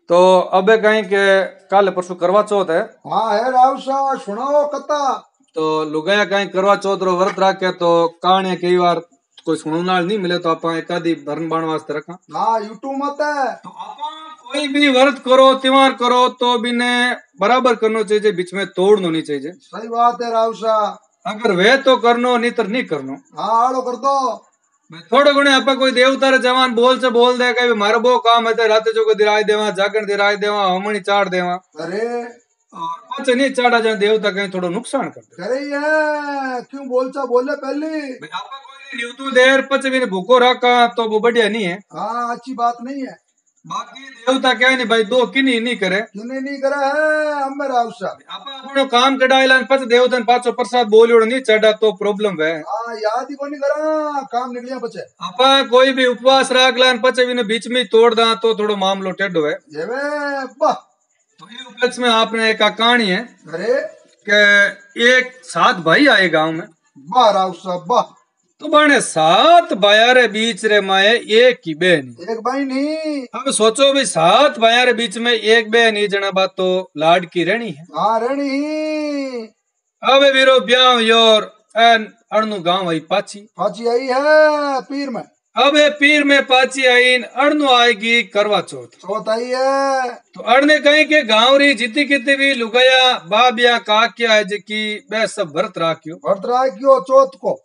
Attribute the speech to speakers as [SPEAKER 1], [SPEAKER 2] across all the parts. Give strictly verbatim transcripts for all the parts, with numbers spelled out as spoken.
[SPEAKER 1] तो अबे कहीं के काले परसों करवा चौथ है।
[SPEAKER 2] हाँ है राव सा सुनाओ कथा।
[SPEAKER 1] तो लुगाया कहीं करवा चौथ रो व्रत रखे तो कहानी कई बार कोई सुनने नाल नहीं मिले तो आप एक आधी भरण बाण वास्ते रखा।
[SPEAKER 2] हाँ यूट्यूब मत है
[SPEAKER 1] तो आप कोई भी व्रत करो त्योहार करो तो बिने बराबर करना चाहिए, बीच में तोड़ना नहीं चाहिए।
[SPEAKER 2] सही बात है राव सा।
[SPEAKER 1] अगर वे तो करनो नहीं तो नहीं करनो।
[SPEAKER 2] हाँ आड़ो कर दो।
[SPEAKER 1] थोड़े गुणे आप कोई देवता रे जवान बोल से बोल दे के मारो वो काम है रात जो को दिराय देवा जागरण दिराय देवा हमणी चाड़ देवा।
[SPEAKER 2] अरे
[SPEAKER 1] और पाछे नहीं चाड़ा जाए देवता कहीं थोड़ा नुकसान कर दे।
[SPEAKER 2] करे है क्यों बोलचा बोले पहले
[SPEAKER 1] आपा कोई नहीं न्यूतु देर पचे भी भूखो रखा तो वो बढ़िया नहीं है।
[SPEAKER 2] हाँ अच्छी बात नहीं है।
[SPEAKER 1] बाकी देवता क्या नहीं भाई दो किन्हीं नहीं करे
[SPEAKER 2] किने नहीं करे है हम राव सा।
[SPEAKER 1] आपा अपनो काम कडाइला पच देवता पाछो प्रसाद बोलियो नहीं चढ़ा तो प्रॉब्लम है।
[SPEAKER 2] हाँ याद ही को नहीं करा काम निकलिया बचे।
[SPEAKER 1] आपा कोई भी उपवास रख लान पचे भी बीच में तोड़ दा तो थोड़ो मामलो टेढ़ो है।
[SPEAKER 2] ये वे वाह
[SPEAKER 1] तो ये उपलक्ष्य में आपने एक कहानी है
[SPEAKER 2] अरे
[SPEAKER 1] कि एक सात भाई आए गांव में।
[SPEAKER 2] वाह राव सा वाह।
[SPEAKER 1] तो बने सात भाइया रे बीच रे माए एक ही बहन।
[SPEAKER 2] एक भाई नहीं।
[SPEAKER 1] अब सोचो भी सात भाइया रे बीच में एक बहन ही जना बात तो लाड की रहनी है।
[SPEAKER 2] हाँ रहनी।
[SPEAKER 1] अब वीरो ब्याह योर एन अणनु गांव आई पाची
[SPEAKER 2] पाची आई है पीर में।
[SPEAKER 1] अब पीर में पाची आई अणनु आएगी करवा चौथ।
[SPEAKER 2] चौथ आई है
[SPEAKER 1] तो अड़ने कहीं के गांव री जितनी कितनी भी लुगाया बाबिया काकिया है जी बे सब व्रत राख्यो
[SPEAKER 2] व्रत राख्यो चौथ को।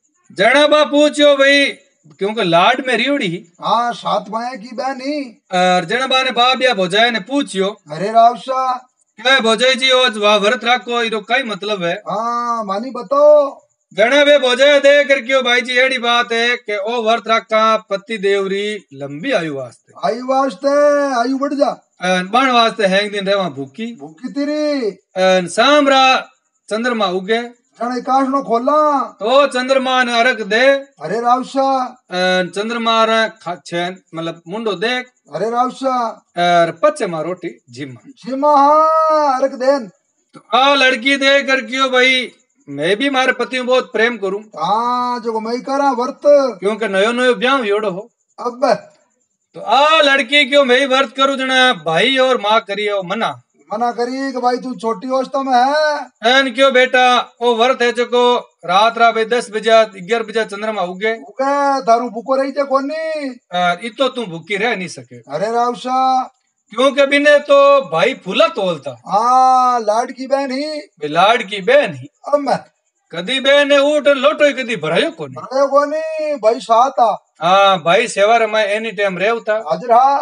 [SPEAKER 1] जना बा पूछो भाई क्योंकि लाड में रियोड़ी।
[SPEAKER 2] हाँ सात भाई की बहन ही।
[SPEAKER 1] और जना बा ने बाबिया भोजाए ने पूछियो
[SPEAKER 2] अरे राव सा
[SPEAKER 1] क्या भोजाई जी आज वाह व्रत राखो इरो कई मतलब है।
[SPEAKER 2] हाँ मानी बताओ।
[SPEAKER 1] जना वे भोजाए दे करके भाई जी एड़ी बात है कि ओ व्रत राखा पति देवरी लंबी आयु वास्ते
[SPEAKER 2] आयु वास्ते आयु बढ़ जा
[SPEAKER 1] बाण वास्ते है एक दिन रहवा भूखी
[SPEAKER 2] भूखी तेरी
[SPEAKER 1] सामरा चंद्रमा उगे
[SPEAKER 2] जने काश नो खोला
[SPEAKER 1] तो चंद्रमा ने अर्घ दे।
[SPEAKER 2] अरे राव सा
[SPEAKER 1] चंद्रमा रे छेन मतलब मुंडो देख।
[SPEAKER 2] अरे राव सा
[SPEAKER 1] और पचे मा रोटी जिमा
[SPEAKER 2] जिमा हाँ अर्घ देन।
[SPEAKER 1] तो आ लड़की दे करके भाई मैं भी मारे पति में बहुत प्रेम करूं।
[SPEAKER 2] हाँ जो मैं करा व्रत
[SPEAKER 1] क्योंकि नयो नयो ब्याह योड़ो हो।
[SPEAKER 2] अब
[SPEAKER 1] तो आ लड़की क्यों मैं व्रत करूं जना भाई और माँ करिए मना
[SPEAKER 2] मना करी कि भाई तू छोटी अवस्था में है।
[SPEAKER 1] एन क्यों बेटा वो व्रत है जो को रात रात दस बजे ग्यारह बजे चंद्रमा उगे
[SPEAKER 2] उगे दारू भूको रही थे कोनी
[SPEAKER 1] इतो तू भूखी रह नहीं सके।
[SPEAKER 2] अरे राव सा
[SPEAKER 1] क्योंकि बिने तो भाई फूला तोलता।
[SPEAKER 2] हाँ लाड की बहन ही
[SPEAKER 1] लाड की बहन ही।
[SPEAKER 2] अब मैं
[SPEAKER 1] कदी बहन ने ऊट लोटो कदी भरायो कोनी
[SPEAKER 2] भरायो कोनी भाई साथ आ।
[SPEAKER 1] हाँ भाई सेवा में एनी टाइम रेवता
[SPEAKER 2] हाजिर हाँ।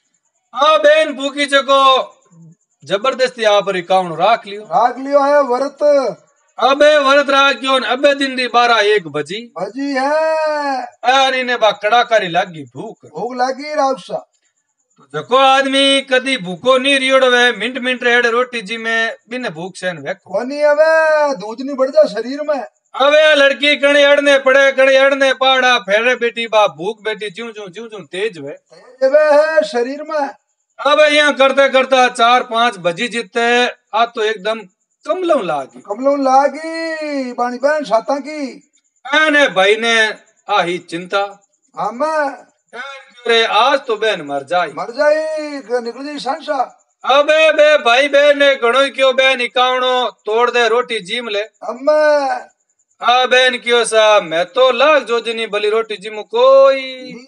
[SPEAKER 1] हाँ बहन भूखी चको जबरदस्ती आप रिकाउंट राख लियो
[SPEAKER 2] राख लियो है व्रत।
[SPEAKER 1] अबे व्रत राख्यो अबे दिन दी बारह एक बजी
[SPEAKER 2] भजी है
[SPEAKER 1] अरे ने बा कड़ाकारी लागी भूख
[SPEAKER 2] भूख लगी राव सा।
[SPEAKER 1] तो जको आदमी कदी भूखो नहीं रियोड़ो वे मिनट मिनट रेड़ रोटी जी में बिन भूख सहन वे
[SPEAKER 2] कोनी अबे दूध नहीं बढ़ जा शरीर में।
[SPEAKER 1] अबे लड़की कणे अड़ने पड़े कणे अड़ने पाड़ा फेरे बेटी बा भूख बेटी ज्यू ज्यू ज्यू ज्यू तेज वे
[SPEAKER 2] तेज वे है शरीर में।
[SPEAKER 1] अब यहाँ करते करता चार पांच बजी जीते आ तो एकदम कमलों लागी
[SPEAKER 2] कमलों लागी बाणी बहन साता की
[SPEAKER 1] आने भाई ने आही चिंता
[SPEAKER 2] हम
[SPEAKER 1] रे आज तो बहन मर जाए
[SPEAKER 2] मर जाई निकल जाई संसा।
[SPEAKER 1] अबे बे भाई बहन ने घणो क्यों बहन इकावणो तोड़ दे रोटी जीम ले।
[SPEAKER 2] हम
[SPEAKER 1] आ बहन क्यों सा मैं तो लाग जो जनी भली रोटी जिमु कोई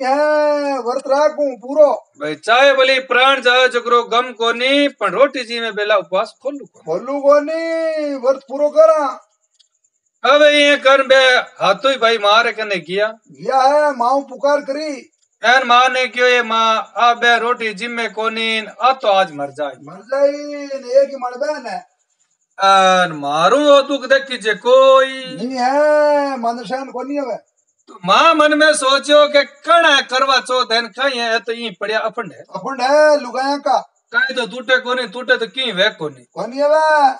[SPEAKER 2] है व्रत राखू पूरो
[SPEAKER 1] भाई चाहे भली प्राण जाए चक्रो गम कोनी पण रोटी जी में बेला उपवास खोलू
[SPEAKER 2] खोलू कोनी व्रत पूरो करा।
[SPEAKER 1] अब ये कर बे हाथों ही भाई मारे कने किया
[SPEAKER 2] गया है माऊ पुकार करी
[SPEAKER 1] एन माँ ने क्यों ये माँ आ बे रोटी जिम में कोनी आ तो आज मर जाए
[SPEAKER 2] मर जाई एक ही मन बहन है
[SPEAKER 1] एन मारू वो दुख देखी जे कोई
[SPEAKER 2] नहीं है मन सहन कोनी है।
[SPEAKER 1] तो माँ मन में सोचो के कण है करवा चौथ है कहीं है तो यही पड़िया अपन है
[SPEAKER 2] अपन है लुगाया का
[SPEAKER 1] कहीं तो टूटे कोनी टूटे तो की वे कोनी
[SPEAKER 2] कोनी है।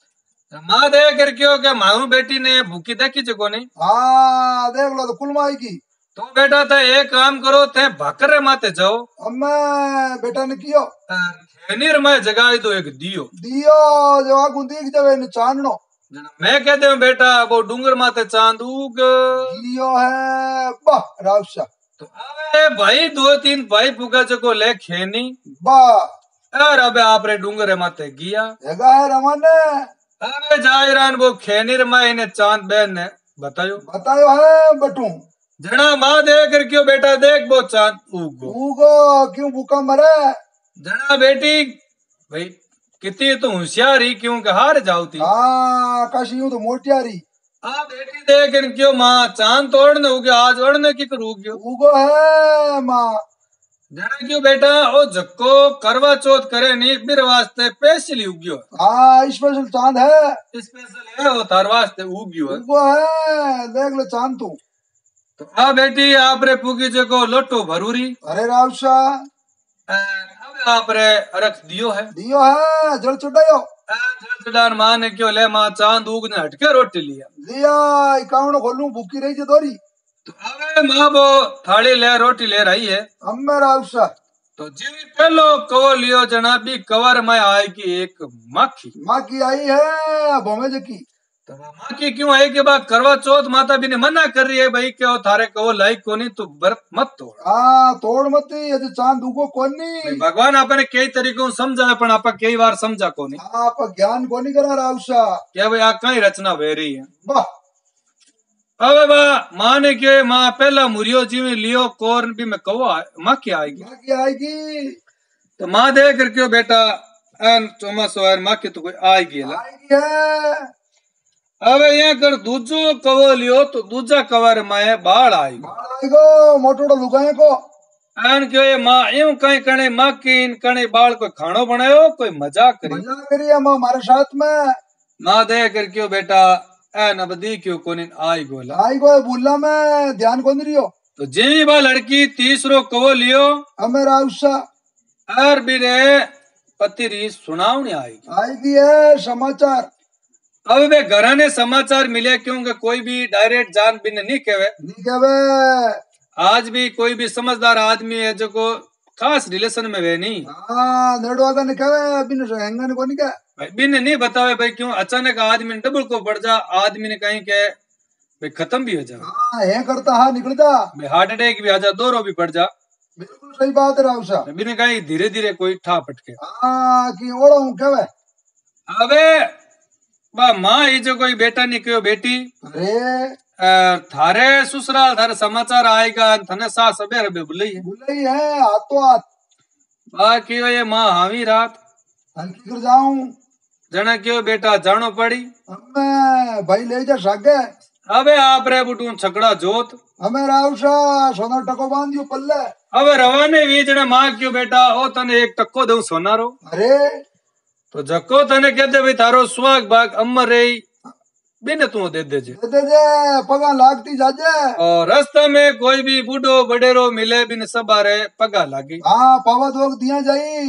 [SPEAKER 1] माँ देख कर क्यों के मारू बेटी ने भूखी देखी जे कोनी।
[SPEAKER 2] हाँ देख लो तो कुलमाई की
[SPEAKER 1] तो बेटा था एक काम करो थे भाकर माते जाओ
[SPEAKER 2] अम्मा बेटा ने कियो
[SPEAKER 1] खेनीर में जगाई दो एक दियो
[SPEAKER 2] दियो जो आगू दिख जावे न चांदनो
[SPEAKER 1] मैं कहते हूँ बेटा वो डूंगर माते चांद उग
[SPEAKER 2] दियो है वाह राव सा।
[SPEAKER 1] तो अबे भाई दो तीन भाई पुगा चको ले खेनी
[SPEAKER 2] वाह
[SPEAKER 1] यार अबे आपरे डूंगर माते गिया
[SPEAKER 2] जगह है रवाने
[SPEAKER 1] अबे जायरान वो खेनिर में इन्हें चांद बहन ने बतायो
[SPEAKER 2] बतायो है बटू
[SPEAKER 1] जना माँ देख कर क्यों बेटा देख वो चांद उगो
[SPEAKER 2] उगो क्यों भूखा मरे
[SPEAKER 1] जना बेटी भाई कितनी तो होशियारी क्यों के हार जाऊती
[SPEAKER 2] हाँ काशी यूं तो मोटियारी
[SPEAKER 1] आ बेटी देख कर क्यों माँ चांद तोड़ने उगे आज ओढ़ने की कर उग्यो
[SPEAKER 2] उगो है माँ
[SPEAKER 1] जना क्यों बेटा ओ जक्को करवा चौथ करे नी बिर वास्ते स्पेशली उग्यो
[SPEAKER 2] हाँ स्पेशल चांद है
[SPEAKER 1] स्पेशल है वो तार वास्ते उग्यो है
[SPEAKER 2] उगो है देख ले चांद तू
[SPEAKER 1] तो आ बेटी आपरे पुगी जको लोटो भरूरी
[SPEAKER 2] अरे रावशा
[SPEAKER 1] अब आपरे रख दियो है
[SPEAKER 2] दियो है जल चढ़ायो
[SPEAKER 1] जड़ान माँ ने क्यों ले माँ चांद उगने हटके रोटी लिया
[SPEAKER 2] लिया इकावनो खोलू भूखी रही थी दोरी
[SPEAKER 1] तो अबे माँ वो थाली ले रोटी ले रही है
[SPEAKER 2] अम्मे रावशा
[SPEAKER 1] तो जी पहलो कवो लियो जनाबी कवर में आएगी एक माखी
[SPEAKER 2] माँ की आई है भोमे जकी
[SPEAKER 1] तो माँ की क्यों आई के बाद करवा चौथ माता भी ने मना कर रही है भाई क्यों थारे कवो लाइक कोनी तू व्रत मत तोड़
[SPEAKER 2] हाँ तोड़ मत अजे चांद उगो कोनी
[SPEAKER 1] भगवान आपने कई तरीकों समझा पण आप कई बार समझा कोनी
[SPEAKER 2] आप ज्ञान कोनी करा रावशा
[SPEAKER 1] क्या भाई आ कई रचना बह रही है
[SPEAKER 2] वाह
[SPEAKER 1] अबे बा माँ ने क्यों माँ पहला मुरियो जीवी लियो कोर भी मैं कहो माँ क्या आएगी
[SPEAKER 2] माँ की आएगी
[SPEAKER 1] तो माँ देख कर क्यों बेटा एन चौमासो एन माँ की तो कोई आएगी ला
[SPEAKER 2] आएगी है
[SPEAKER 1] अबे यहाँ कर दूजो कवो लियो तो दूजा कवर में बाढ़ आएगी
[SPEAKER 2] बाढ़ आएगो मोटोड़ो लुगाए को
[SPEAKER 1] एन क्यों ये माँ यूं कहीं कणे माँ की इन कणे बाढ़ कोई खानो बनायो कोई मजाक करी
[SPEAKER 2] मजा करी है माँ हमारे साथ में
[SPEAKER 1] माँ देख कर क्यों बेटा एन अब दी क्यों कोनी आई गोला
[SPEAKER 2] आई गो बुल्ला में ध्यान कोनी रियो
[SPEAKER 1] तो जी बा लड़की तीसरो कवो लियो
[SPEAKER 2] अमे रावशा
[SPEAKER 1] और भी रे पति री सुनावनी आएगी
[SPEAKER 2] आएगी है समाचार
[SPEAKER 1] अब वे घर ने समाचार मिले क्योंकि कोई भी डायरेक्ट जान बिन नहीं कहवे
[SPEAKER 2] नहीं कहवे
[SPEAKER 1] आज भी कोई भी समझदार आदमी है जो को खास रिलेशन में वे नहीं
[SPEAKER 2] हाँ नेड़वागा ने कहवे बिन रहेंगा ने कोनी कह
[SPEAKER 1] भाई बिन नहीं बतावे भाई क्यों अचानक आदमी ने डबल को बढ़ जा आदमी ने कहीं के भाई खत्म भी हो जा
[SPEAKER 2] हाँ है करता हाँ निकल जा
[SPEAKER 1] भाई हार्ट अटैक भी आ जा दोरो भी बढ़ जा
[SPEAKER 2] बिल्कुल सही बात है रावशा
[SPEAKER 1] बिन कहीं धीरे धीरे कोई ठा पटके
[SPEAKER 2] हाँ कि ओड़ो हूँ कहवे
[SPEAKER 1] अबे बा माँ ये जो कोई बेटा नहीं कहो बेटी
[SPEAKER 2] अरे
[SPEAKER 1] थारे ससुराल थारे समाचार आएगा थने सा सबेर बे बुलई है
[SPEAKER 2] बुलई है हाथों हाथ
[SPEAKER 1] बाकी ये माँ हावी रात
[SPEAKER 2] हल्की कर जाऊं
[SPEAKER 1] जना क्यों बेटा जानो पड़ी
[SPEAKER 2] अम्मे भाई ले जा सागे
[SPEAKER 1] अबे आप रे बुटू छकड़ा जोत
[SPEAKER 2] हमें रावशा सोना टको बांध दियो पल्ले
[SPEAKER 1] अबे रवाने भी जना माँ क्यों बेटा ओ तने एक टक्को दऊ सोनारो
[SPEAKER 2] अरे
[SPEAKER 1] तो जक्को तने कह दे भाई थारो सुहाग बाग अमर रे बिन तू दे दे जे
[SPEAKER 2] दे दे जे पगा लागती जाजे
[SPEAKER 1] और रास्ता में कोई भी बूढ़ो बडेरो मिले बिन सबारे पगा लागी
[SPEAKER 2] हाँ पावा दोग दिया जाई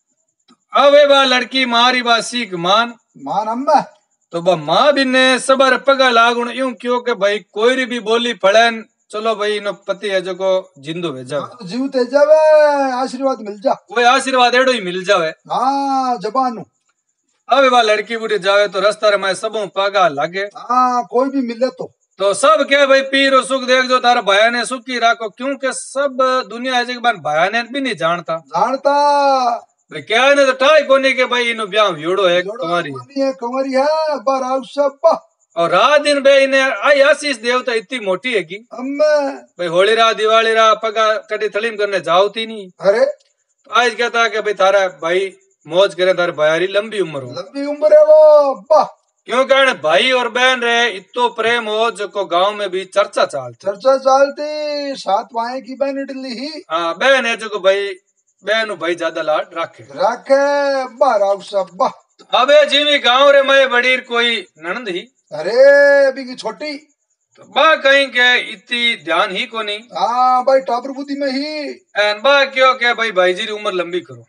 [SPEAKER 1] अबे बा लड़की मारी बा सीख मान
[SPEAKER 2] मान अम्मे
[SPEAKER 1] तो बा माँ भी ने सबर पगा लागुण यूं क्यों के भाई कोई भी बोली पड़ेन चलो भाई इनो पति है जो को जिंदो भेजा
[SPEAKER 2] हाँ, जीव ते जावे आशीर्वाद मिल जा
[SPEAKER 1] कोई आशीर्वाद एडो ही मिल जावे
[SPEAKER 2] हाँ जबानू
[SPEAKER 1] अबे बा लड़की बूढ़ी जावे तो रास्ता में सबों पगा लागे
[SPEAKER 2] हाँ कोई भी मिले तो
[SPEAKER 1] तो सब क्या भाई पीर सुख देख जो तारा भाया ने सुखी राखो क्योंकि सब दुनिया है बार भाया ने भी नहीं जानता
[SPEAKER 2] जानता
[SPEAKER 1] भाई क्या ने तो टाई कोनी के भाई इनो ब्याह व्योड़ो है कुंवारी
[SPEAKER 2] है कंवरी है बराव सब
[SPEAKER 1] और रात दिन भाई इन्हें आई आशीष देवता इतनी मोटी है की
[SPEAKER 2] अम्मे
[SPEAKER 1] भाई होली रा दिवाली रा पगा कटी थलीम करने जाओती नहीं
[SPEAKER 2] अरे
[SPEAKER 1] तो आज कहता है कि भाई थारा भाई मौज करे तारे भाई लंबी उम्र हो
[SPEAKER 2] लंबी उम्र है वो वाह
[SPEAKER 1] क्यों कहने भाई और बहन रहे इतो प्रेम हो जो को गांव में भी चर्चा चलती
[SPEAKER 2] चर्चा चलती सात वाए की बहन इडली ही
[SPEAKER 1] हाँ बहन है जो को भाई बहन भाई ज्यादा लाड रखे
[SPEAKER 2] रखे बराव सब वाह
[SPEAKER 1] अबे जीवी गांव रे मैं बड़ी कोई ननद ही
[SPEAKER 2] अरे बिगी छोटी
[SPEAKER 1] तो बा कहीं के इतनी ध्यान ही को नहीं
[SPEAKER 2] हाँ भाई टापर बुद्धि में ही
[SPEAKER 1] एन बा क्यों के भाई भाई जी उम्र लंबी करो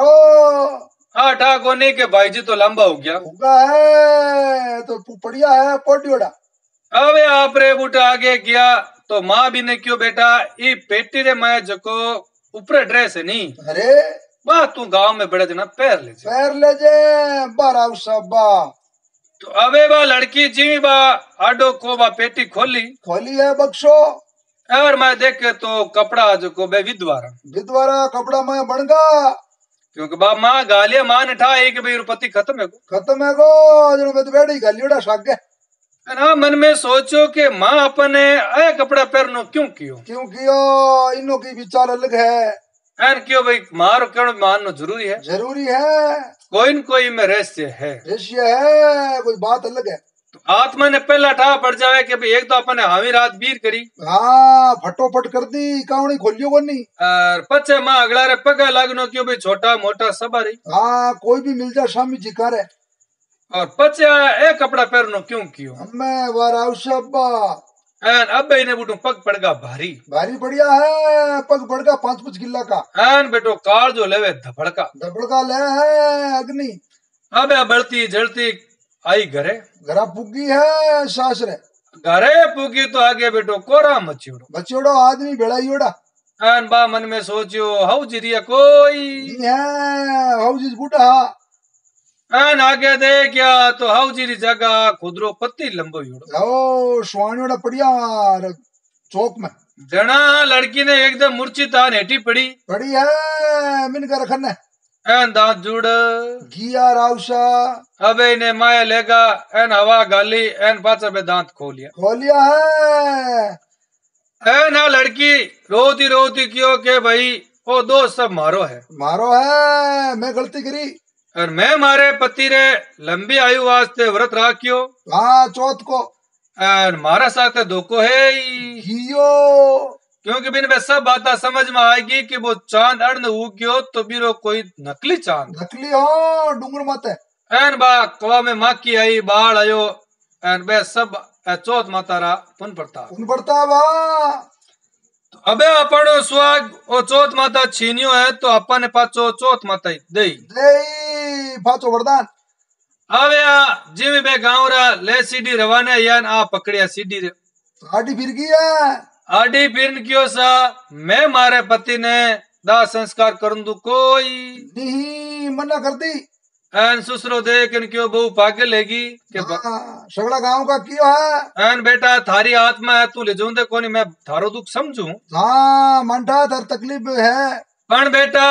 [SPEAKER 2] करो
[SPEAKER 1] हाँ ठा को नहीं के भाई जी तो लंबा हो गया
[SPEAKER 2] होगा है तो बढ़िया है पोटियोड़ा
[SPEAKER 1] अबे आप रे बूटा आगे गया तो माँ भी ने क्यों बेटा ये पेटी रे मैं जो को ऊपर ड्रेस है नहीं
[SPEAKER 2] अरे
[SPEAKER 1] बा तू गांव में बड़े जना पैर ले जा
[SPEAKER 2] पैर ले जे बराव सब बा
[SPEAKER 1] तो अबे बा लड़की जी बा आडो को बा पेटी खोली
[SPEAKER 2] खोली है बक्सो
[SPEAKER 1] और मैं देखे तो कपड़ा जो को बे विधवारा
[SPEAKER 2] विधवारा कपड़ा मैं बन गा
[SPEAKER 1] क्योंकि बाप माँ गालिया मान ठा एक भाई रुपति खत्म है को
[SPEAKER 2] खत्म है को जन बद बेड़ी गालियोड़ा सागे
[SPEAKER 1] ना मन में सोचो कि माँ अपने आए कपड़ा पहनो क्यों कियो
[SPEAKER 2] क्यों कियो इनो की विचार अलग है
[SPEAKER 1] एन क्यों भाई मारो क्यों मानना जरूरी है
[SPEAKER 2] जरूरी है
[SPEAKER 1] कोई न कोई में रहस्य है
[SPEAKER 2] रहस्य है कोई बात अलग है
[SPEAKER 1] तो आत्मा ने पहला ठा पड़ जावे कि भाई एक तो अपने हावी रात बीर करी
[SPEAKER 2] हाँ फटोफट कर दी कावणी खोलियो को नहीं
[SPEAKER 1] और पचे माँ अगला रे पगा लागनो क्यों भाई छोटा मोटा सब रही
[SPEAKER 2] हाँ कोई भी मिल जाए शामी जिकार है
[SPEAKER 1] और पचे एक कपड़ा पहनो क्यों कियो
[SPEAKER 2] हमें वार आवश्यक
[SPEAKER 1] एन अब इन्हें बूटू पग पड़गा भारी
[SPEAKER 2] भारी बढ़िया है पग बढ़गा पांच पांच किला का
[SPEAKER 1] एन बेटो काल जो लेवे धपड़का
[SPEAKER 2] धपड़का ले है अग्नि
[SPEAKER 1] अब बढ़ती जलती आई घरे
[SPEAKER 2] घरा पुगी है सास रे
[SPEAKER 1] घरे पुगी तो आगे बेटो कोरा मचियोड़ो
[SPEAKER 2] बच्चोड़ो आदमी बेड़ाईयोड़ा
[SPEAKER 1] एन बा मन में सोचियो हाउ जिरिया कोई
[SPEAKER 2] है हाउ जिस बूढ़ा
[SPEAKER 1] एन आगे देखिया तो हाउ जिरी जगह खुदरो पत्ती लंबो योड़ो
[SPEAKER 2] ओ स्वाणियोड़ा पड़िया चौक में
[SPEAKER 1] जना लड़की ने एकदम मूर्छित आन हेठी पड़ी
[SPEAKER 2] पड़ी है मिन कर रखन
[SPEAKER 1] एन दांत जुड़
[SPEAKER 2] घिया रावसा
[SPEAKER 1] अब इन्हें माया लेगा एन हवा गाली एन पाचा पे दांत खोलिया
[SPEAKER 2] खोलिया है
[SPEAKER 1] एन आ लड़की रोती रोती क्यों के भाई वो दोस्त सब मारो है
[SPEAKER 2] मारो है मैं गलती करी
[SPEAKER 1] और मैं मारे पति रे लंबी आयु वास्ते व्रत राखियो
[SPEAKER 2] हाँ चौथ को
[SPEAKER 1] और मारा साथ धोखो है
[SPEAKER 2] हियो
[SPEAKER 1] क्योंकि बिन में सब बातें समझ में आएगी कि वो चांद अर्ण उग्यो तो बिरो कोई नकली चांद
[SPEAKER 2] नकली हो डूंगर माते
[SPEAKER 1] एन बा कवा में माकी आई बाढ़ आयो एन बे सब चौथ माता रा पुन पड़ता
[SPEAKER 2] उन पड़ता बा
[SPEAKER 1] तो अबे अपनो स्वाग ओ चौथ माता छीनियो है तो अपन पाचो चौथ माता दे
[SPEAKER 2] दे पाचो वरदान
[SPEAKER 1] अब या जिम बे गाँव रा ले सीडी रवाने यान आ पकड़िया सीडी रे
[SPEAKER 2] आडी फिर गई है
[SPEAKER 1] आडी फिरन क्यों सा मैं मारे पति ने दाह संस्कार करन दू कोई
[SPEAKER 2] नहीं मना कर दी
[SPEAKER 1] एन सुसरो देख इन क्यों बहु पागल लेगी के
[SPEAKER 2] हाँ, सगड़ा गांव का क्यों है
[SPEAKER 1] एन बेटा थारी आत्मा है तू ले जाऊं कोनी मैं थारो दुख समझू
[SPEAKER 2] हाँ मंडा दर तकलीफ है
[SPEAKER 1] पण बेटा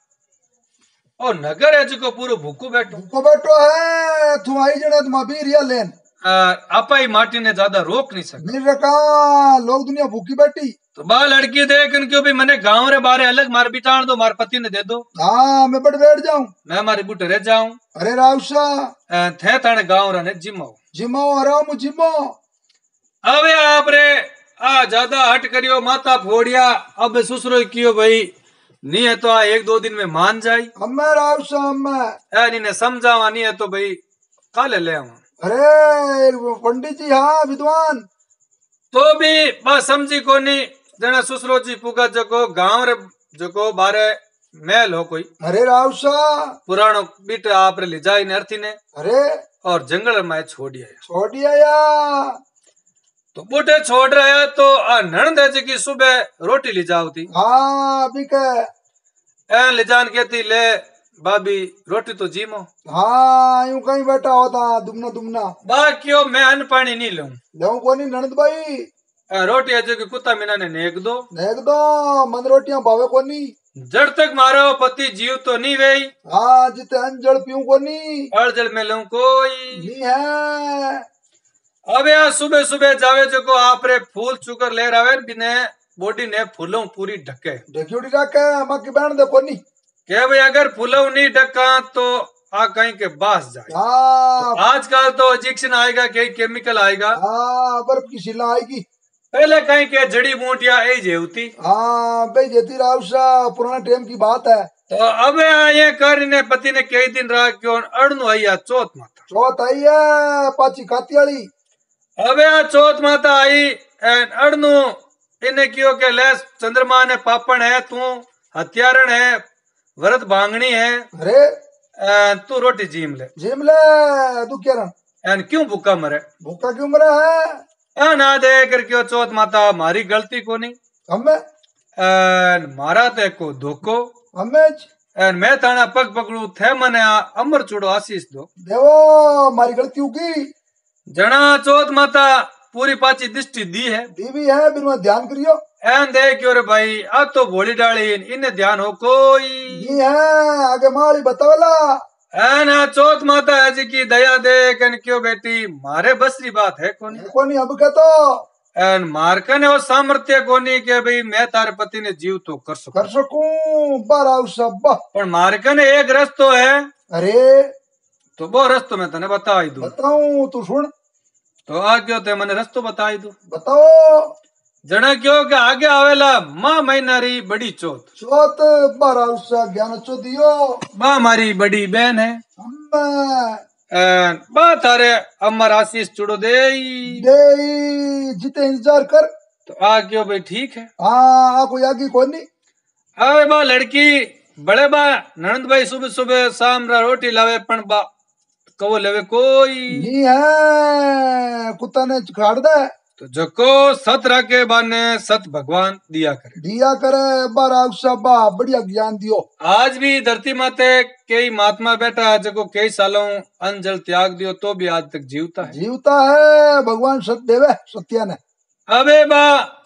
[SPEAKER 1] ओ नगर है जो पूरो भूखो बैठो
[SPEAKER 2] भूखो बैठो है तू आई जने तुम अभी रिया लेन
[SPEAKER 1] आपा ही माटी ने ज्यादा रोक नहीं सकते
[SPEAKER 2] नहीं रखा लोग दुनिया भूखी बैठी
[SPEAKER 1] तो बा लड़की देख क्यों भी मैंने गांव रे बारे अलग मार बिटाण दो मार पति ने दे दो
[SPEAKER 2] हाँ मैं बड़ बैठ जाऊं
[SPEAKER 1] मैं मारी बूटे रह जाऊं
[SPEAKER 2] अरे रावसा
[SPEAKER 1] थे थाने गांव रहने जिमो
[SPEAKER 2] जिमो आराम जिमो
[SPEAKER 1] अब आप रे आ ज्यादा हट करियो माता फोड़िया अब सुसरो कियो भाई नहीं है तो आ एक दो दिन में मान जाई
[SPEAKER 2] अम्मा रावसा अम्मा
[SPEAKER 1] ए ने समझावा नहीं है तो भाई काले ले आवा
[SPEAKER 2] अरे पंडित जी हाँ विद्वान
[SPEAKER 1] तो भी बस समझी कोनी जना सुसरो जी पुगा जको गांव रे जको बारे महल हो कोई
[SPEAKER 2] अरे रावसा
[SPEAKER 1] पुरानो बीट आप रे ले जाई ने अर्थी ने
[SPEAKER 2] अरे
[SPEAKER 1] और जंगल में छोड़ दिया
[SPEAKER 2] छोड़ दिया या
[SPEAKER 1] तो बूटे छोड़ रहा तो आ नणंद है जी सुबह रोटी ले जाओ थी
[SPEAKER 2] हाँ अभी के
[SPEAKER 1] ए ले जान कहती ले भाभी रोटी तो जीमो
[SPEAKER 2] हाँ यूं कहीं बैठा होता दुमना दुमना
[SPEAKER 1] बाकियो मैं अन्न पानी नहीं लूं
[SPEAKER 2] लूं को नहीं ननद भाई
[SPEAKER 1] रोटी है जो कि कुत्ता मीना ने नेक दो
[SPEAKER 2] नेक दो मन रोटियां भावे को नहीं
[SPEAKER 1] जड़ तक मारो पति जीव तो नहीं वे
[SPEAKER 2] हाँ जिते अंजल पीऊ को नहीं
[SPEAKER 1] और जल में लूं कोई
[SPEAKER 2] नहीं है
[SPEAKER 1] अब यार सुबह सुबह जावे जो को आप रे फूल चुकर ले रहे बिने बॉडी ने फूलों पूरी ढके
[SPEAKER 2] ढक्यूटी रखे हम की बैंड देखो नहीं
[SPEAKER 1] क्या भाई अगर फूलों नहीं ढका तो आ कहीं के बास जाए
[SPEAKER 2] हाँ
[SPEAKER 1] तो आजकल तो इंजेक्शन आएगा कहीं केमिकल आएगा
[SPEAKER 2] हाँ बर्फ की शिला आएगी
[SPEAKER 1] पहले कहीं के जड़ी बूटियां ऐ जेवती
[SPEAKER 2] हाँ भाई जेती रावसा पुराना टाइम की बात है
[SPEAKER 1] तो अब ये कर ने पति ने कई दिन रहा क्यों अड़नु आई चौथ माता
[SPEAKER 2] चौथ आई है पाची कातियाली
[SPEAKER 1] अब चौथ माता आई एन अड़नु इन्हें क्यों के ले चंद्रमा ने पापण है तू हथियारण है व्रत भांगनी है
[SPEAKER 2] अरे
[SPEAKER 1] तू रोटी जीम ले
[SPEAKER 2] जीम ले तू क्या रहा
[SPEAKER 1] एन क्यों भूखा मरे
[SPEAKER 2] भूखा क्यों मरा है
[SPEAKER 1] ना दे कर क्यों चौथ माता मारी गलती को नहीं
[SPEAKER 2] हमें
[SPEAKER 1] मारा ते को धोखो
[SPEAKER 2] हमें
[SPEAKER 1] मैं थाना पग पकड़ू थे मने अमर चूड़ो आशीष दो
[SPEAKER 2] देवो मारी गलती होगी
[SPEAKER 1] जना चौथ माता पूरी पाची दृष्टि दी है
[SPEAKER 2] दी भी है बिन में ध्यान करियो
[SPEAKER 1] एन दे क्यों रे भाई अब तो भोली डाली इन्हें ध्यान हो कोई
[SPEAKER 2] नी है आगे माली बतावला।
[SPEAKER 1] है ना चौथ माता है जी की दया दे कन क्यों बेटी मारे बसरी बात है कोनी
[SPEAKER 2] कोनी अब के तो
[SPEAKER 1] एन मारकन है वो सामर्थ्य कोनी के भाई मैं तारे पति ने जीव तो कर सकूं
[SPEAKER 2] कर सकूं बारा सब
[SPEAKER 1] पर मारकन एक रस्तो है।
[SPEAKER 2] अरे
[SPEAKER 1] तो वो रस्तो मैं तने बता ही दूं
[SPEAKER 2] बताऊं तू सुन
[SPEAKER 1] तो आ क्यों ते मैंने रस्तो बता ही दूं
[SPEAKER 2] बताओ
[SPEAKER 1] जना क्यों के आगे आवेला माँ महीनारी बड़ी चौथ
[SPEAKER 2] चौथ बारा उसा ज्ञान चो दियो
[SPEAKER 1] माँ हमारी बड़ी बहन है
[SPEAKER 2] हम
[SPEAKER 1] एन बा तारे अमर आशीष चुड़ो दे
[SPEAKER 2] दे जिते इंतजार कर
[SPEAKER 1] तो आ क्यों भाई ठीक है
[SPEAKER 2] हाँ कोई आगे कोनी
[SPEAKER 1] अरे बा लड़की बड़े बा ननंद भाई सुबह सुबह शाम रा रोटी लावे पण बा कवो लेवे कोई
[SPEAKER 2] नी है कुत्ता ने खाड़ दे
[SPEAKER 1] तो जको सत राके बाने सत भगवान दिया करे
[SPEAKER 2] दिया करे बारा उसा बा बढ़िया ज्ञान दियो।
[SPEAKER 1] आज भी धरती माते कई महात्मा बैठा है जको कई सालों अन्न जल त्याग दियो तो भी आज तक जीवता है
[SPEAKER 2] जीवता है भगवान सत्य देवे सत्या ने
[SPEAKER 1] अबे बा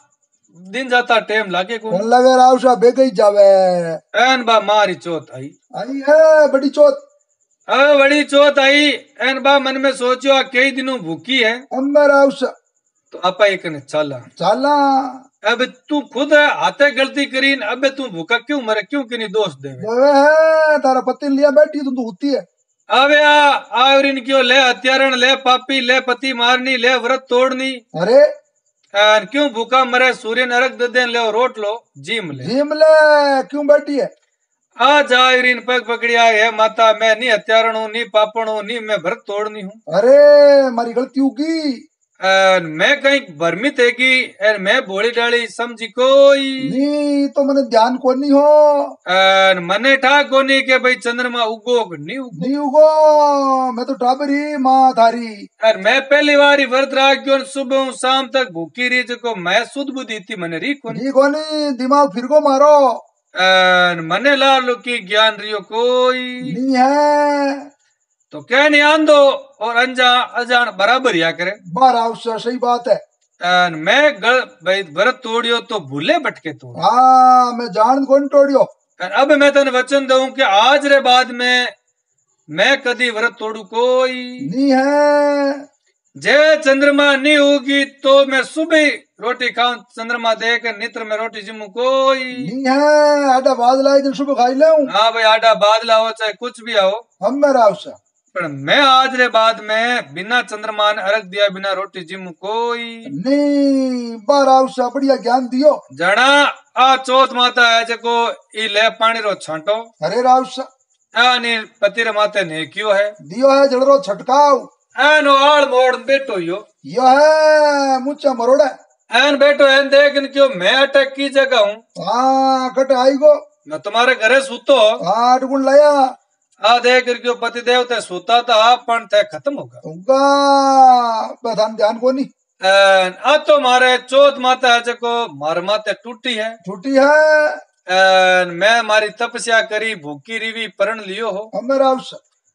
[SPEAKER 1] दिन जाता टेम लागे को
[SPEAKER 2] कौन लगे रावसा बेगई जावे
[SPEAKER 1] एन बा मारी चौथ आई
[SPEAKER 2] आई है बड़ी चौथ
[SPEAKER 1] अबे बड़ी चौथ आई एन बा मन में सोचो कई दिनों भूखी है
[SPEAKER 2] अम्बर रावसा
[SPEAKER 1] तो आपा एक ने चाला
[SPEAKER 2] चाला
[SPEAKER 1] अब तू खुद है हाथे गलती करी अबे तू भूखा क्यों मरे क्यों कि नहीं दोष देवे
[SPEAKER 2] देवे है तारा पति लिया बैठी तुम तो होती है
[SPEAKER 1] अबे आ आवरिन क्यों ले हत्यारण ले पापी ले पति मारनी ले व्रत तोड़नी
[SPEAKER 2] अरे
[SPEAKER 1] एन क्यों भूखा मरे सूर्य नरक दे दे ले रोट लो जीम ले
[SPEAKER 2] जीम ले क्यों बैठी है
[SPEAKER 1] आज आवरिन पग पकड़िया है माता मैं नहीं हत्यारण हूँ नहीं पापण हूँ नहीं मैं व्रत तोड़नी हूँ
[SPEAKER 2] अरे मारी गलती होगी
[SPEAKER 1] एन मैं कहीं भ्रमित है कि एन मैं बोली डाली समझी कोई
[SPEAKER 2] नी तो मैंने ध्यान को नहीं हो
[SPEAKER 1] एन मने ठा कोनी के भाई चंद्रमा उगो नहीं उगो
[SPEAKER 2] नहीं उगो मैं तो टाबरी माँ थारी
[SPEAKER 1] और मैं पहली बार व्रत राख्यो सुबह शाम तक भूखी रही जको मैं सुध बुद्धि थी मने री कोनी
[SPEAKER 2] नहीं कोनी दिमाग फिर को मारो
[SPEAKER 1] एन मने लालो की ज्ञान रियो कोई
[SPEAKER 2] नहीं है
[SPEAKER 1] तो क्या नहीं आंदो और अंजा अजान बराबर या करे
[SPEAKER 2] बारा उसा सही बात है
[SPEAKER 1] एन मैं गल भाई व्रत तोड़ियो तो भूले भटके तोड़
[SPEAKER 2] हाँ मैं जान कौन तोड़ियो
[SPEAKER 1] एन अब मैं तने वचन दूं कि आज रे बाद में मैं कदी व्रत तोड़ू कोई
[SPEAKER 2] नहीं है
[SPEAKER 1] जे चंद्रमा नहीं होगी तो मैं सुबह रोटी खाऊं चंद्रमा देख नित्र में रोटी जिमू कोई
[SPEAKER 2] नहीं है आटा बाद लाई दिन सुबह खाई ले
[SPEAKER 1] हाँ भाई आटा बादला हो चाहे कुछ भी आओ
[SPEAKER 2] हम मेरा उसा
[SPEAKER 1] पर मैं आज रे बाद में बिना चंद्रमा ने अर्घ दिया बिना रोटी जिमू कोई
[SPEAKER 2] नहीं बारा उसा बढ़िया ज्ञान दियो
[SPEAKER 1] जना आ चौथ माता है जको ई ले पानी रो छांटो
[SPEAKER 2] अरे राउसा
[SPEAKER 1] आ नी पति रे माते ने क्यों है
[SPEAKER 2] दियो है जड़रो छटकाव
[SPEAKER 1] एनो आल मोड़ बैठो यो
[SPEAKER 2] यो है मुच्चा मरोड़ा
[SPEAKER 1] एन बैठो एन देख इन क्यों मैं अटक की जगह हूँ
[SPEAKER 2] हाँ कट आई गो
[SPEAKER 1] मैं तुम्हारे घरे सूतो
[SPEAKER 2] हाँ टुकुन लाया
[SPEAKER 1] आ देख क्यों पति देव ते सूता था पण ते खत्म होगा
[SPEAKER 2] उनका बधान ध्यान को नहीं
[SPEAKER 1] एन आ तो मारे चौथ माता है जको मार माते टूटी है
[SPEAKER 2] छुट्टी है
[SPEAKER 1] एन मैं मारी तपस्या करी भूखी रिवी परण लियो हो
[SPEAKER 2] हम मेरा उसा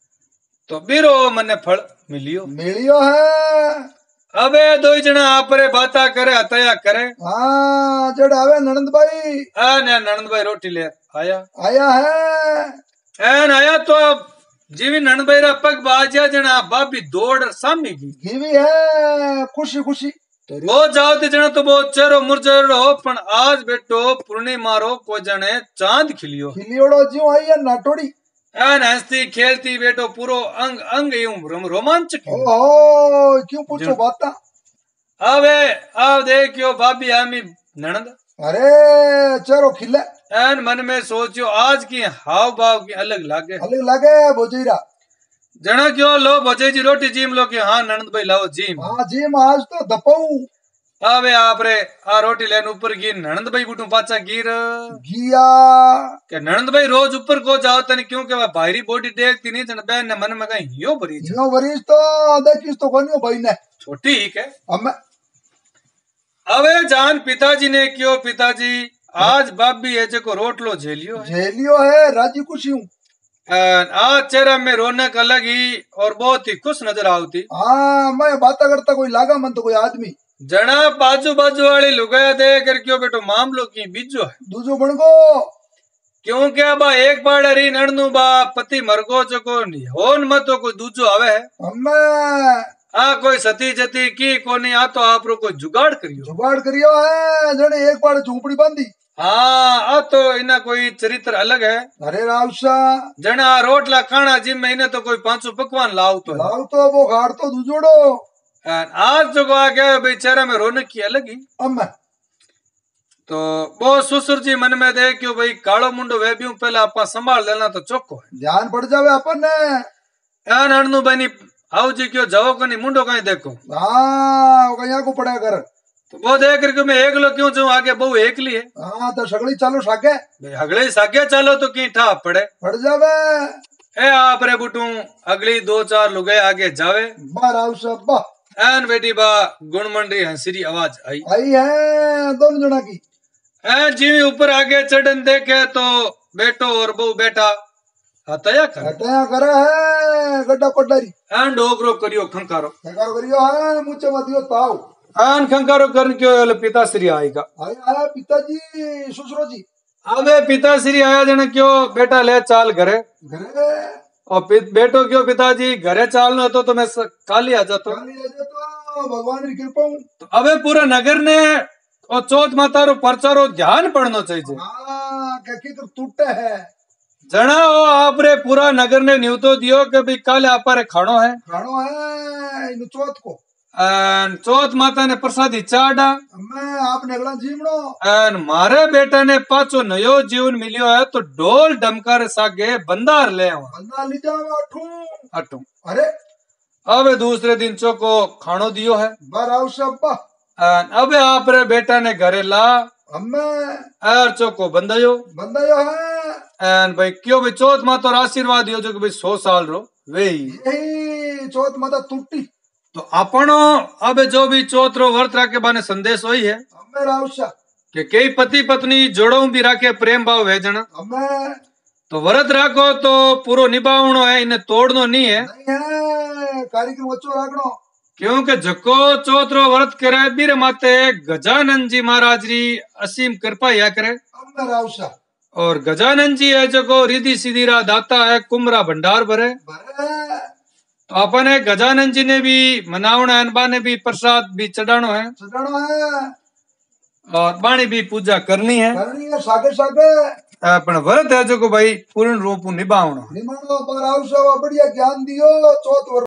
[SPEAKER 1] तो बीरो मने फल मिलियो
[SPEAKER 2] मिलियो है
[SPEAKER 1] अबे दो जना आपरे बाता करे हतया करे
[SPEAKER 2] हाँ जड़ आवे ननंद भाई
[SPEAKER 1] आ ने ननंद भाई रोटी ले आया
[SPEAKER 2] आया है
[SPEAKER 1] एन आया तो अब जीवी ननंद भाई रा पग बाजा जना बाबी दौड़ सामी की
[SPEAKER 2] घीवी है खुशी खुशी
[SPEAKER 1] तो रोज जाओ ते जना तो बहुत चेहरो मुरझायो हो पण आज बेटो पूर्णिमा रो को जने चांद खिलियो
[SPEAKER 2] खिलियोड़ो ज्यों आई है नाटोड़ी
[SPEAKER 1] एन हंसती खेलती बेटो पूरो अंग अंग यूं रोमांचक
[SPEAKER 2] ओहो क्यों पूछो बाता
[SPEAKER 1] आवे आव देखियो भाभी आमी ननंद
[SPEAKER 2] अरे चलो खिले
[SPEAKER 1] एन मन में सोचियो आज की हाव भाव की अलग लागे
[SPEAKER 2] अलग लागे बोजीरा
[SPEAKER 1] जना क्यों लो बचे जी रोटी जीम लो कि हाँ ननंद भाई लाओ जीम
[SPEAKER 2] हाँ जीम आज तो दपाऊ
[SPEAKER 1] आवे आप रे आ रोटी लेन ऊपर गिर ननंद भाई बुटू पाचा गिर
[SPEAKER 2] घिया
[SPEAKER 1] के ननंद भाई रोज ऊपर को जाओ तने क्यों के वह बाहरी बॉडी देखती नहीं जन बहन ने मन में कहीं यो भरी
[SPEAKER 2] यो वरीस तो देखिस तो कोनियो भाई ने
[SPEAKER 1] छोटी ही के
[SPEAKER 2] हम
[SPEAKER 1] अवे जान पिताजी ने क्यों पिताजी आज बाबी है जो रोटलो झेलियो है
[SPEAKER 2] झेलियो है राजी खुशी हूँ
[SPEAKER 1] आज चेहरा में रौनक अलग ही और बहुत ही खुश नजर आती
[SPEAKER 2] हाँ मैं बात करता कोई लागा मन तो कोई आदमी
[SPEAKER 1] जना बाजू बाजू वाली लुगाया दे कर क्यों बेटो मामलो की बीजो है
[SPEAKER 2] दूजो बन गो
[SPEAKER 1] क्योंकि बा एक पाड़े री नड़नु बा पति मरगो चको होन मत तो कोई दूजो आवे है
[SPEAKER 2] अम्मे
[SPEAKER 1] आ कोई सती जती की कोनी आ तो आप रो कोई जुगाड़ करियो
[SPEAKER 2] जुगाड़ करियो है जने एक बार झोपड़ी बांधी
[SPEAKER 1] हाँ आ तो इना कोई चरित्र अलग है
[SPEAKER 2] अरे रावसा
[SPEAKER 1] जना रोटला खाना जिम में इन्हें तो कोई पांचों पकवान लाव तो
[SPEAKER 2] लाव तो वो घाट तो दूजोड़ो
[SPEAKER 1] आज जो आ गया बेचारा में रौनक की अलग ही
[SPEAKER 2] अम्मे
[SPEAKER 1] तो वो ससुर जी मन में दे क्यों भाई कालो मुंडो वे भी पहले आप संभाल लेना तो चौको है
[SPEAKER 2] ध्यान पड़ जावे अपन ने
[SPEAKER 1] यान अड़नु बनी आओ जी क्यों जाओ कहीं मुंडो कहीं देखो
[SPEAKER 2] हाँ कहीं को पड़ा कर
[SPEAKER 1] तो वो देख रही मैं एक लो क्यों जाऊं आगे बहु एक ली है
[SPEAKER 2] हाँ तो सगली चालो सागे
[SPEAKER 1] अगले सागे चालो तो की ठा पड़े
[SPEAKER 2] पड़ जावे
[SPEAKER 1] ए आप रे बुटू अगली दो चार लुगाई आगे जावे
[SPEAKER 2] बार आओ सब बा
[SPEAKER 1] एन बेटी बा गुणमंडी हंसरी आवाज आई
[SPEAKER 2] आई है दोनों जना की
[SPEAKER 1] एन जी ऊपर आगे चढ़न देखे तो बेटो और बहु बेटा हतया कर
[SPEAKER 2] हतया करे है गड्ढा कोटारी
[SPEAKER 1] एन डोगरो करियो खंकारो
[SPEAKER 2] खंकारो करियो है मुझे मत दियो ताऊ
[SPEAKER 1] एन खंकारो करन क्यों पिता श्री आएगा
[SPEAKER 2] आया आया पिताजी ससुरो जी
[SPEAKER 1] अबे पिता श्री आया जन क्यों बेटा ले चाल घरे
[SPEAKER 2] घरे
[SPEAKER 1] और बेटो क्यों पिताजी घरे चालना तो, तो मैं काली आ जाता
[SPEAKER 2] काली आ जाता भगवान की कृपा
[SPEAKER 1] तो अबे पूरा नगर ने और चौथ माता रो परचारो ध्यान पड़ना चाहिए
[SPEAKER 2] हाँ कहीं तो टूटे है
[SPEAKER 1] जना हो आप रे पूरा नगर ने न्यू तो दियो कि भाई कल आप रे खानो है
[SPEAKER 2] खानो है इन चौथ को
[SPEAKER 1] एन चौथ माता ने प्रसादी चाड़ा
[SPEAKER 2] मैं आपने अगला जीवनो
[SPEAKER 1] एन मारे बेटा ने पाचो नयो जीवन मिलियो है तो ढोल डमकार सागे बंदार ले
[SPEAKER 2] बंदा ले जाओ अठू
[SPEAKER 1] अठू
[SPEAKER 2] अरे
[SPEAKER 1] अब दूसरे दिन चोको खानो दियो है
[SPEAKER 2] बाराव सब
[SPEAKER 1] अब आप रे बेटा ने घरे ला
[SPEAKER 2] हमें
[SPEAKER 1] एर चोको बंदायो
[SPEAKER 2] बंदायो है
[SPEAKER 1] एन भाई क्यों भाई चौथ माता रो आशीर्वाद दियो जो कि भाई सौ साल रो वे
[SPEAKER 2] यही चौथ माता टूटी
[SPEAKER 1] तो अपनो अब जो भी चौथ रो व्रत राखे बाने संदेश वही है
[SPEAKER 2] हमें रावसा
[SPEAKER 1] कि कई पति पत्नी जोड़ों भी राखे प्रेम भाव भेजना
[SPEAKER 2] हमें
[SPEAKER 1] तो व्रत राखो तो पूरो निभावनो है इन्हें तोड़नो नहीं है
[SPEAKER 2] नहीं है कार्यक्रम अच्छो राखनो
[SPEAKER 1] क्योंकि जको चौथ रो व्रत करे बीरे माते गजानंद जी महाराज री असीम कृपा या करे
[SPEAKER 2] हमें रावसा
[SPEAKER 1] और गजानंद जी है जको रिद्धि सिद्धि रा दाता है कुमरा भंडार भरे
[SPEAKER 2] भरे
[SPEAKER 1] तो अपन गजानंद जी ने भी मनावना अनबा ने भी प्रसाद भी चढ़ानो है
[SPEAKER 2] चढ़ानो है
[SPEAKER 1] और बाणी भी पूजा करनी है
[SPEAKER 2] करनी है सागे सागे
[SPEAKER 1] अपन व्रत है जो को भाई पूर्ण रूप निभावना
[SPEAKER 2] निभावनो पर आवश्यक बढ़िया ज्ञान दियो चौथ